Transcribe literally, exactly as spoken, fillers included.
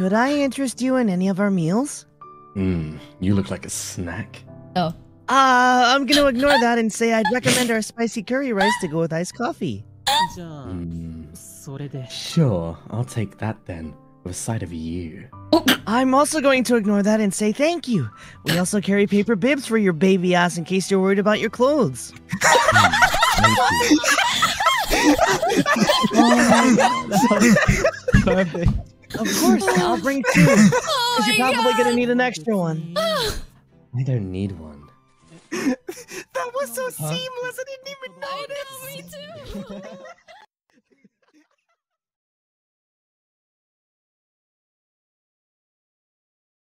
Could I interest you in any of our meals? Hmm, you look like a snack. Oh. Uh, I'm gonna ignore that and say I'd recommend our spicy curry rice to go with iced coffee. Hmm. Sure, I'll take that then, with a side of you. I'm also going to ignore that and say thank you. We also carry paper bibs for your baby ass in case you're worried about your clothes. Hmm, thank you. Perfect. Of course, I'll bring two. Oh Because you're my probably God. gonna need an extra one. I don't need one. That was so Huh? seamless, I didn't even I know, me too.